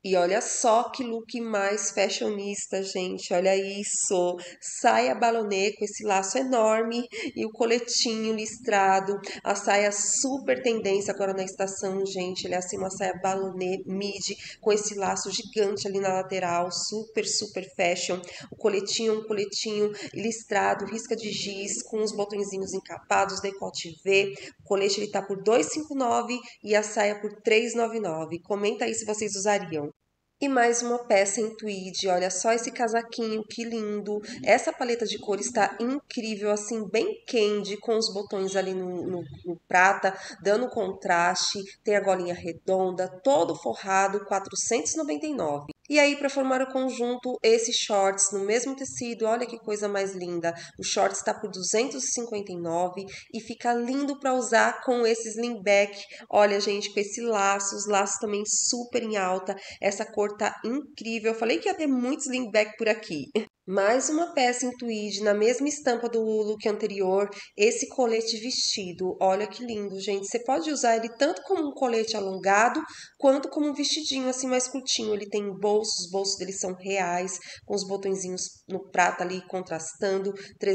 E olha só que look mais fashionista, gente. Olha isso. Saia balonê com esse laço enorme e o coletinho listrado. A saia super tendência agora na estação, gente. Ele é assim uma saia balonê midi com esse laço gigante ali na lateral, super, super fashion. O coletinho, um coletinho listrado, risca de giz, com os botõezinhos encapados, decote V. O colete ele tá por 259 e a saia por 399. Comenta aí se vocês usariam. E mais uma peça em tweed, olha só esse casaquinho, que lindo. Essa paleta de cor está incrível, assim, bem candy, com os botões ali no prata, dando contraste. Tem a golinha redonda, todo forrado, 499. E aí, para formar o conjunto, esses shorts no mesmo tecido, olha que coisa mais linda. O short está por 259 e fica lindo para usar com esse slingback. Olha, gente, com esse laço, os laços também super em alta. Essa cor tá incrível. Eu falei que ia ter muito slingback por aqui. Mais uma peça em tweed, na mesma estampa do look anterior, esse colete vestido. Olha que lindo, gente. Você pode usar ele tanto como um colete alongado, quanto como um vestidinho assim mais curtinho. Ele tem bolsos, os bolsos dele são reais, com os botõezinhos no prata ali contrastando.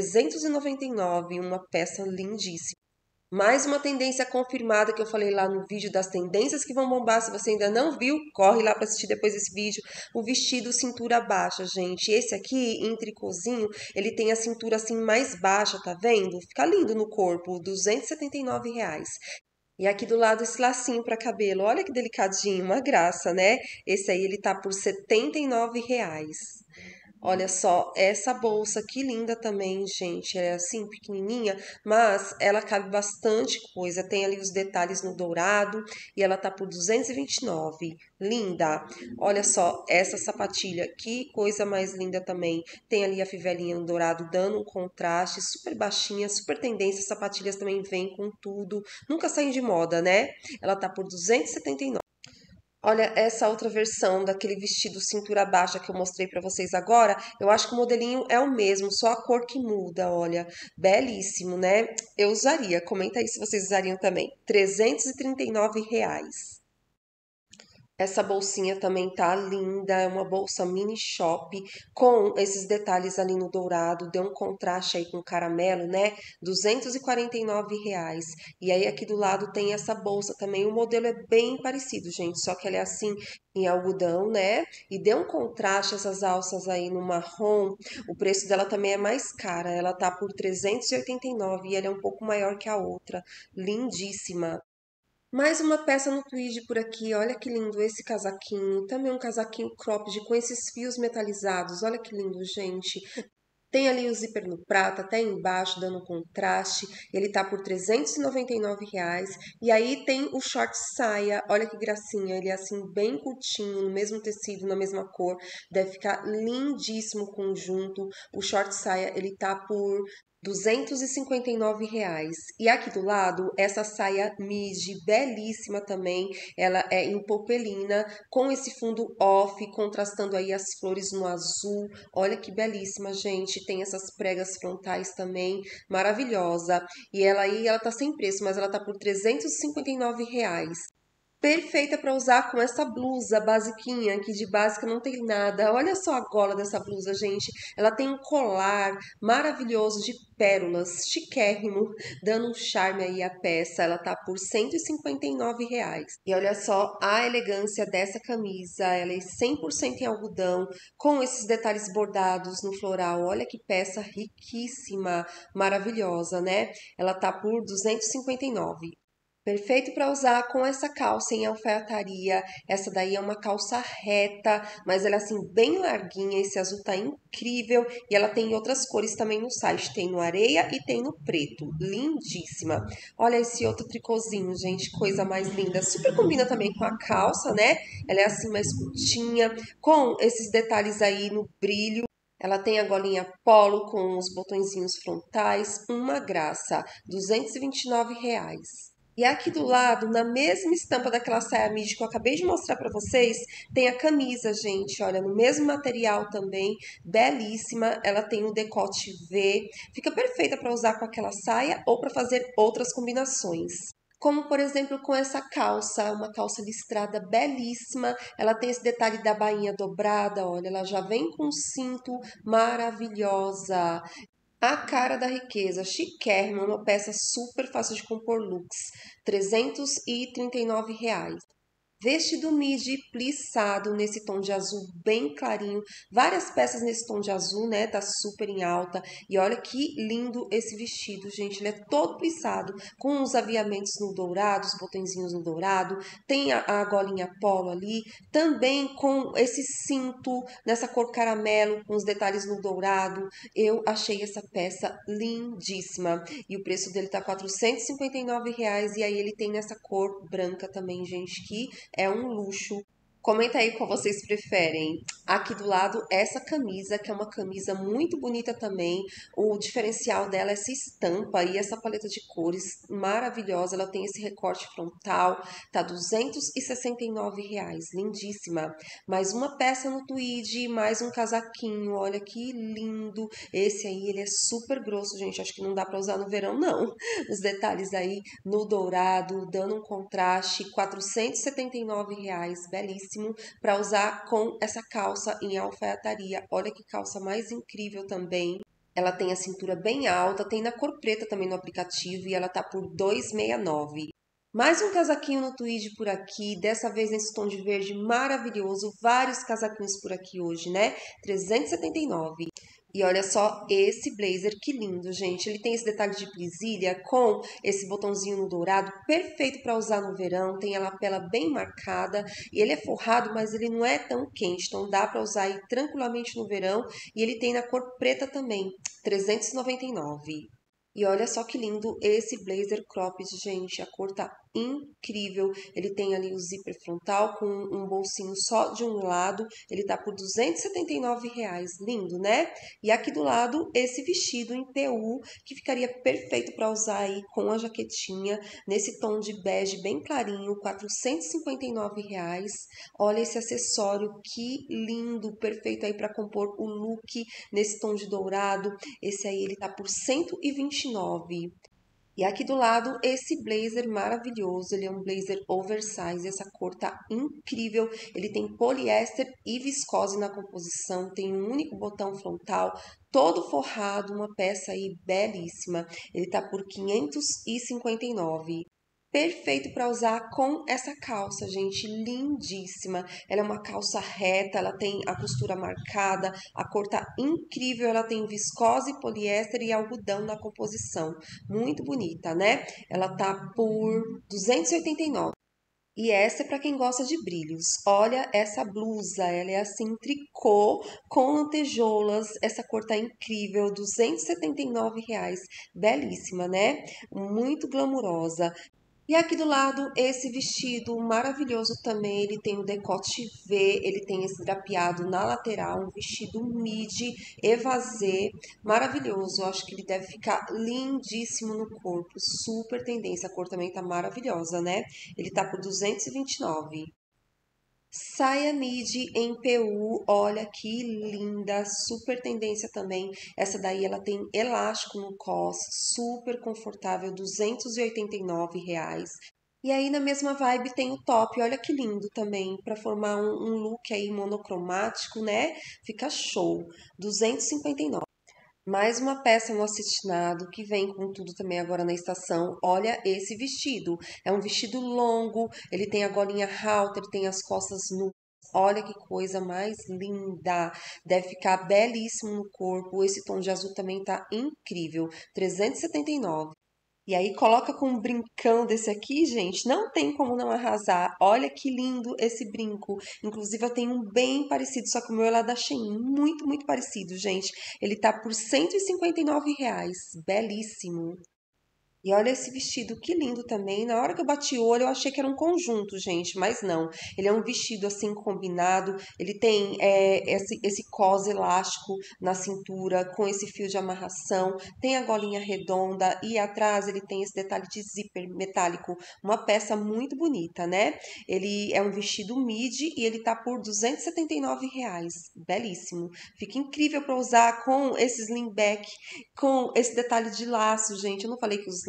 399, uma peça lindíssima. Mais uma tendência confirmada que eu falei lá no vídeo das tendências que vão bombar. Se você ainda não viu, corre lá para assistir depois desse vídeo. O vestido cintura baixa, gente. Esse aqui, em tricôzinho, ele tem a cintura assim mais baixa, tá vendo? Fica lindo no corpo, R$ 279. E aqui do lado esse lacinho para cabelo. Olha que delicadinho, uma graça, né? Esse aí ele tá por R$ 79. Olha só, essa bolsa que linda também, gente. É assim, pequenininha, mas ela cabe bastante coisa. Tem ali os detalhes no dourado e ela tá por 229. Linda! Olha só, essa sapatilha, que coisa mais linda também. Tem ali a fivelinha no dourado dando um contraste, super baixinha, super tendência. As sapatilhas também vêm com tudo. Nunca saem de moda, né? Ela tá por 279. Olha, essa outra versão daquele vestido cintura baixa que eu mostrei pra vocês agora, eu acho que o modelinho é o mesmo, só a cor que muda, olha. Belíssimo, né? Eu usaria. Comenta aí se vocês usariam também. R$ 339. Essa bolsinha também tá linda, é uma bolsa mini shop com esses detalhes ali no dourado, deu um contraste aí com o caramelo, né? R$ 249. E aí aqui do lado tem essa bolsa também, o modelo é bem parecido, gente, só que ela é assim em algodão, né? E deu um contraste essas alças aí no marrom. O preço dela também é mais cara, ela tá por 389 e ela é um pouco maior que a outra. Lindíssima. Mais uma peça no tweed por aqui, olha que lindo esse casaquinho. Também um casaquinho cropped com esses fios metalizados, olha que lindo, gente. Tem ali o zíper no prata, até embaixo, dando um contraste. Ele tá por R$ 399. E aí tem o short saia, olha que gracinha. Ele é assim, bem curtinho, no mesmo tecido, na mesma cor. Deve ficar lindíssimo o conjunto. O short saia, ele tá por R$ 259. E aqui do lado, essa saia midi, belíssima também. Ela é em popelina, com esse fundo off, contrastando aí as flores no azul. Olha que belíssima, gente. Tem essas pregas frontais também, maravilhosa. E ela aí, ela tá sem preço, mas ela tá por R$ 359. Perfeita para usar com essa blusa basiquinha, que de básica não tem nada. Olha só a gola dessa blusa, gente. Ela tem um colar maravilhoso de pérolas, chiquérrimo, dando um charme aí à peça. Ela tá por R$ 159. E olha só a elegância dessa camisa. Ela é 100% em algodão, com esses detalhes bordados no floral. Olha que peça riquíssima, maravilhosa, né? Ela tá por 259. Perfeito para usar com essa calça em alfaiataria. Essa daí é uma calça reta, mas ela é assim bem larguinha. Esse azul tá incrível e ela tem outras cores também no site. Tem no areia e tem no preto. Lindíssima. Olha esse outro tricôzinho, gente, coisa mais linda. Super combina também com a calça, né? Ela é assim mais curtinha, com esses detalhes aí no brilho. Ela tem a golinha polo com os botõezinhos frontais, uma graça, R$ 229. E aqui do lado, na mesma estampa daquela saia midi que eu acabei de mostrar para vocês, tem a camisa, gente, olha, no mesmo material também, belíssima. Ela tem um decote V, fica perfeita para usar com aquela saia ou para fazer outras combinações. Como, por exemplo, com essa calça, uma calça listrada belíssima. Ela tem esse detalhe da bainha dobrada, olha, ela já vem com um cinto maravilhosa. A cara da riqueza, chiquérrima, uma peça super fácil de compor looks, R$ 339. Vestido midi plissado nesse tom de azul bem clarinho, várias peças nesse tom de azul, né? Tá super em alta. E olha que lindo esse vestido, gente. Ele é todo plissado, com os aviamentos no dourado, os botõezinhos no dourado. Tem a golinha polo ali, também com esse cinto nessa cor caramelo, com os detalhes no dourado. Eu achei essa peça lindíssima. E o preço dele tá R$ 459. E aí ele tem nessa cor branca também, gente, que é um luxo. Comenta aí qual vocês preferem. Aqui do lado, essa camisa, que é uma camisa muito bonita também. O diferencial dela é essa estampa e essa paleta de cores maravilhosa. Ela tem esse recorte frontal, tá R$ 269. Lindíssima. Mais uma peça no tweed, mais um casaquinho. Olha que lindo. Esse aí, ele é super grosso, gente. Acho que não dá pra usar no verão, não. Os detalhes aí no dourado, dando um contraste, R$ 479, belíssimo, para usar com essa calça em alfaiataria. Olha que calça mais incrível também. Ela tem a cintura bem alta, tem na cor preta também no aplicativo e ela tá por R$ 269. Mais um casaquinho no tweed por aqui, dessa vez nesse tom de verde maravilhoso. Vários casaquinhos por aqui hoje, né? 379. E olha só esse blazer, que lindo, gente. Ele tem esse detalhe de presilha com esse botãozinho no dourado, perfeito para usar no verão. Tem a lapela bem marcada e ele é forrado, mas ele não é tão quente, então dá para usar aí tranquilamente no verão. E ele tem na cor preta também, 399. E olha só que lindo esse blazer cropped, gente. A cor tá incrível. Ele tem ali o zíper frontal com um bolsinho só de um lado. Ele tá por R$ 279. Lindo, né? E aqui do lado, esse vestido em PU, que ficaria perfeito para usar aí com a jaquetinha, nesse tom de bege bem clarinho, R$ 459. Olha esse acessório, que lindo, perfeito aí para compor o look nesse tom de dourado. Esse aí ele tá por 129. E aqui do lado, esse blazer maravilhoso, ele é um blazer oversize, essa cor tá incrível, ele tem poliéster e viscose na composição, tem um único botão frontal, todo forrado, uma peça aí belíssima, ele tá por 559. Perfeito para usar com essa calça, gente, lindíssima. Ela é uma calça reta, ela tem a costura marcada, a cor tá incrível, ela tem viscose, poliéster e algodão na composição. Muito bonita, né? Ela tá por 289. E essa é para quem gosta de brilhos. Olha essa blusa, ela é assim tricô com lantejoulas. Essa cor tá incrível, R$ 279. Belíssima, né? Muito glamurosa. E aqui do lado, esse vestido maravilhoso também, ele tem o decote V, ele tem esse drapeado na lateral, um vestido midi, evasê, maravilhoso. Eu acho que ele deve ficar lindíssimo no corpo, super tendência. A cor também tá maravilhosa, né? Ele tá por 229. Saia midi em PU, olha que linda, super tendência também. Essa daí ela tem elástico no cos, super confortável, R$ 289. E aí na mesma vibe tem o top, olha que lindo também, para formar um look aí monocromático, né? Fica show, 259. Mais uma peça no acetinado que vem com tudo também agora na estação. Olha esse vestido. É um vestido longo, ele tem a golinha alta, ele tem as costas nuas. Olha que coisa mais linda. Deve ficar belíssimo no corpo. Esse tom de azul também tá incrível. 379. E aí coloca com um brincão desse aqui, gente, não tem como não arrasar. Olha que lindo esse brinco. Inclusive eu tenho um bem parecido, só que o meu é lá da Shein, muito, muito parecido, gente. Ele tá por R$ 159, belíssimo. E olha esse vestido, que lindo também. Na hora que eu bati o olho, eu achei que era um conjunto, gente, mas não. Ele é um vestido assim combinado. Ele tem esse cos elástico na cintura, com esse fio de amarração. Tem a golinha redonda e atrás ele tem esse detalhe de zíper metálico. Uma peça muito bonita, né? Ele é um vestido midi e ele tá por R$ 279. Belíssimo. Fica incrível para usar com esse sling back, com esse detalhe de laço, gente. Eu não falei que os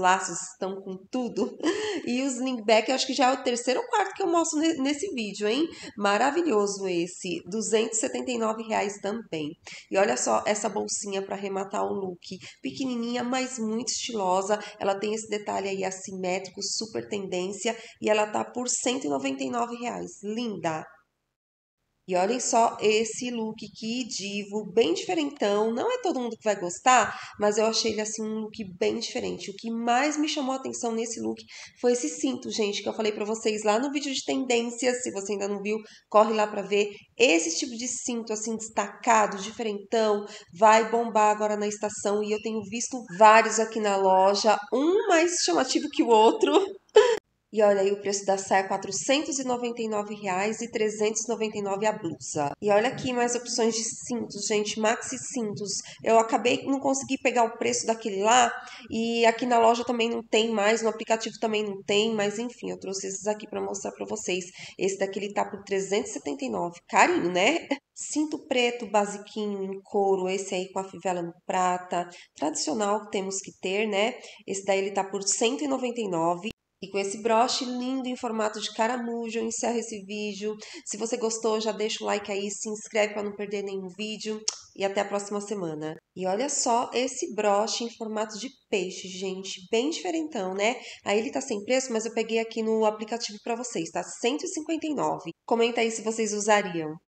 laços estão com tudo. E os slingback, eu acho que já é o terceiro ou quarto que eu mostro nesse vídeo, hein? Maravilhoso esse, R$ 279 também. E olha só essa bolsinha para arrematar o look, pequenininha, mas muito estilosa. Ela tem esse detalhe aí assimétrico, super tendência, e ela tá por R$ 199. Linda! E olhem só esse look, que divo, bem diferentão. Não é todo mundo que vai gostar, mas eu achei ele assim um look bem diferente. O que mais me chamou a atenção nesse look foi esse cinto, gente, que eu falei pra vocês lá no vídeo de tendências. Se você ainda não viu, corre lá pra ver. Esse tipo de cinto assim destacado, diferentão, vai bombar agora na estação e eu tenho visto vários aqui na loja, um mais chamativo que o outro. E olha aí o preço da saia, R$ 499 e R$ 399 a blusa. E olha aqui mais opções de cintos, gente, maxi cintos. Eu acabei, não consegui pegar o preço daquele lá e aqui na loja também não tem mais, no aplicativo também não tem, mas enfim, eu trouxe esses aqui para mostrar para vocês. Esse daqui ele tá por 379, carinho, né? Cinto preto, basiquinho, em couro, esse aí com a fivela no prata, tradicional que temos que ter, né? Esse daí ele tá por 199. E com esse broche lindo em formato de caramujo, eu encerro esse vídeo. Se você gostou, já deixa o like aí, se inscreve para não perder nenhum vídeo. E até a próxima semana. E olha só esse broche em formato de peixe, gente. Bem diferentão, né? Aí ele tá sem preço, mas eu peguei aqui no aplicativo para vocês, tá? 159. Comenta aí se vocês usariam.